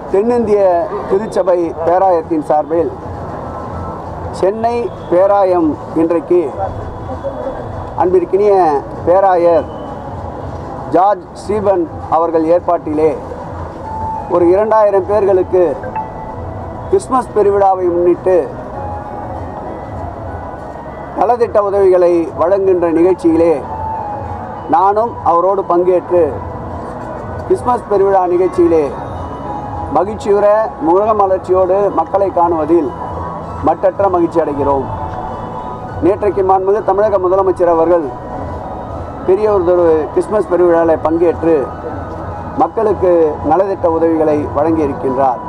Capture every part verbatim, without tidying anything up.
தென்னிந்திய திருச்சபை பேராயத்தின் சார்பில் சென்னை பேராயம் இன்றைக்கு அன்பிற்கினிய பேராயர் ஜார்ஜ் ஸ்டீபன் அவர்கள் ஏற்பாட்டிலே ஒரு இரண்டாயிரம் பேர்களுக்கு கிறிஸ்மஸ் பெருவிழாவை முன்னிட்டு நலத்திட்ட உதவிகளை வழங்குகின்ற நிகழ்ச்சியிலே நானும் அவரோடு பங்கேற்று கிறிஸ்மஸ் பெருவிழா நிகழ்ச்சியிலே மகிழ்ச்சியுற முகமலர்ச்சியோடு மக்களை காணுவதில் மட்டற்ற மகிழ்ச்சி அடைகிறோம். நேற்றைக்கு மாண்புமிகு தமிழக முதலமைச்சர் அவர்கள் பெரிய ஒரு கிறிஸ்மஸ் பெருவிழாவில் பங்கேற்று மக்களுக்கு நலத்திட்ட உதவிகளை வழங்கியிருக்கின்றார்.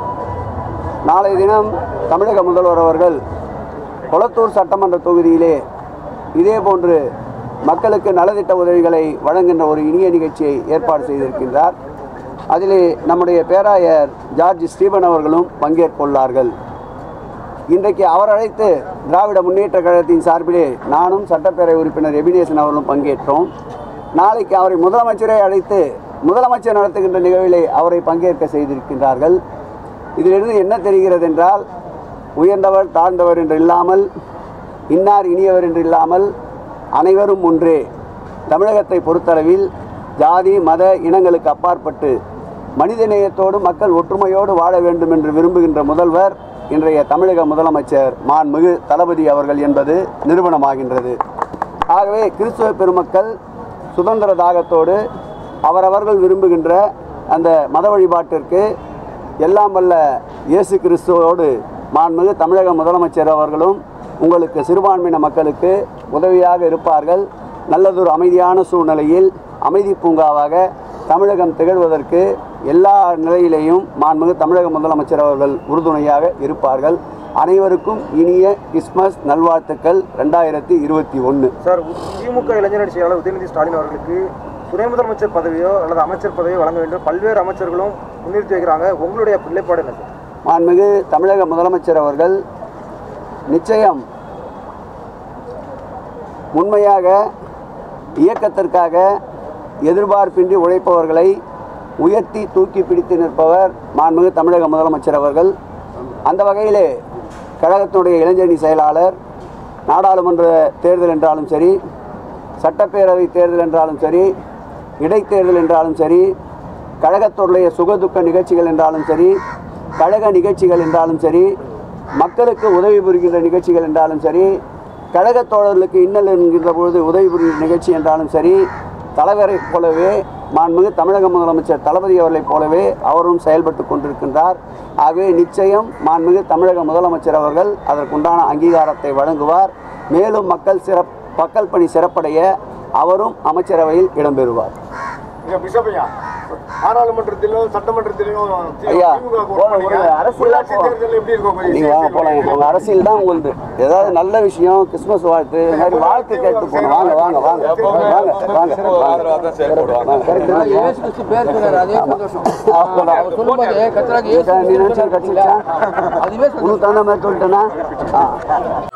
நாளை தினம் தமிழக முதல்வர் அவர்கள் கொளத்தூர் சட்டமன்ற தொகுதியிலே இதே போன்று மக்களுக்கு நலத்திட்ட உதவிகளை வழங்குகின்ற ஒரு இனிய நிகழ்ச்சியை ஏற்பாடு செய்திருக்கின்றார். அதிலே நம்முடைய பேராயர் ஜார்ஜ் ஸ்டீபன் அவர்களும் பங்கேற்கொள்ளார்கள். இன்றைக்கு அவர் அழைத்து திராவிட முன்னேற்ற கழகத்தின் சார்பிலே நானும் சட்டப்பேரவை உறுப்பினர் எபினேசன் அவர்களும் பங்கேற்றோம். நாளைக்கு அவரை முதலமைச்சரை அழைத்து முதலமைச்சர் நடத்துகின்ற நிகழ்விலே அவரை பங்கேற்க செய்திருக்கின்றார்கள். இதிலிருந்து என்ன தெரிகிறது என்றால், உயர்ந்தவர் தாழ்ந்தவர் என்று இல்லாமல், இன்னார் இனியவர் என்று இல்லாமல் அனைவரும் ஒன்றே. தமிழகத்தை பொறுத்தளவில் ஜாதி மத இனங்களுக்கு அப்பாற்பட்டு மனிதநேயத்தோடு மக்கள் ஒற்றுமையோடு வாழ வேண்டும் என்று விரும்புகின்ற முதல்வர் இன்றைய தமிழக முதலமைச்சர் மாண்புமிகு தளபதி அவர்கள் என்பது நிரூபணமாகின்றது. ஆகவே கிறிஸ்துவ பெருமக்கள் சுதந்திர தாகத்தோடு அவரவர்கள் விரும்புகின்ற அந்த மத வழிபாட்டிற்கு எல்லாம் வல்ல இயேசு கிறிஸ்துவோடு மாண்புமிகு தமிழக முதலமைச்சர் அவர்களும் உங்களுக்கு சிறுபான்மையின மக்களுக்கு உதவியாக இருப்பார்கள். நல்லதொரு அமைதியான சூழ்நிலையில் அமைதி பூங்காவாக தமிழகம் திகழ்வதற்கு எல்லா நிலையிலேயும் மாண்புமிகு தமிழக முதலமைச்சர் அவர்கள் உறுதுணையாக இருப்பார்கள். அனைவருக்கும் இனிய கிறிஸ்மஸ் நல்வாழ்த்துக்கள் ரெண்டாயிரத்தி இருபத்தி ஒன்று. சார், திமுக இளைஞரணி செயலாளர் உதயநிதி ஸ்டாலின் அவர்களுக்கு துணை முதலமைச்சர் பதவியோ அல்லது அமைச்சர் பதவியோ வழங்க வேண்டும் பல்வேறு அமைச்சர்களும் முன்னிறுத்தி வைக்கிறாங்க. உங்களுடைய நிலைப்பாடு என்ன சார்? மாண்புமிகு தமிழக முதலமைச்சர் அவர்கள் நிச்சயம் உண்மையாக இயக்கத்திற்காக எதிர்பார்ப்பின்றி உழைப்பவர்களை உயர்த்தி தூக்கி பிடித்து நிற்பவர் மாண்புமிகு தமிழக முதலமைச்சர் அவர்கள். அந்த வகையிலே கழகத்தினுடைய இளைஞரணி செயலாளர் நாடாளுமன்ற தேர்தல் என்றாலும் சரி, சட்டப்பேரவை தேர்தல் என்றாலும் சரி, இடைத்தேர்தல் என்றாலும் சரி, கழகத்துடைய சுகதுக்க நிகழ்ச்சிகள் என்றாலும் சரி, கழக நிகழ்ச்சிகள் என்றாலும் சரி, மக்களுக்கு உதவி புரிகின்ற நிகழ்ச்சிகள் என்றாலும் சரி, கழக தோழர்களுக்கு இன்னல் என்கின்ற பொழுது உதவி புரிகின்ற நிகழ்ச்சி என்றாலும் சரி, தலைவரை போலவே மாண்புமிகு தமிழக முதலமைச்சர் தளபதி அவர்களைப் போலவே அவரும் செயல்பட்டு கொண்டிருக்கின்றார். ஆகவே நிச்சயம் மாண்புமிகு தமிழக முதலமைச்சர் அவர்கள் அதற்குண்டான அங்கீகாரத்தை வழங்குவார். மேலும் மக்கள் சிறப் மக்கள் பணி சிறப்படைய அவரும் அமைச்சரவையில் இடம்பெறுவார். நாடாளுமன்றத்திலும் சட்டமன்றத்திலும் அரசியல் தான் உங்களுக்கு ஏதாவது நல்ல விஷயம் கிறிஸ்துமஸ் வாழ்த்து இந்த மாதிரி வாழ்த்து கேட்டு போகணும். வாங்க வாங்க வாங்க வாங்க வாங்க நீ நினைச்சா கட்சி உனக்கு தகுந்த மாதிரி சொல்லிட்டேன்னா